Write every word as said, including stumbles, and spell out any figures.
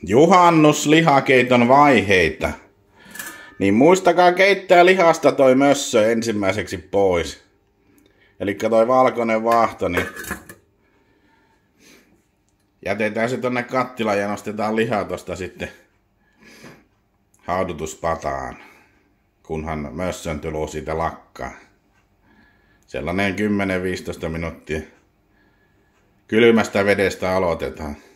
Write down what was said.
Juhannuslihakeiton vaiheita. Niin muistakaa keittää lihasta toi mössö ensimmäiseksi pois. Elikkä toi valkoinen vaahto, niin jätetään se tonne kattilaan ja nostetaan lihaa tosta sitten haudutuspataan. Kunhan mössön tylu siitä lakkaa. Sellainen kymmenen viisitoista minuuttia kylmästä vedestä aloitetaan.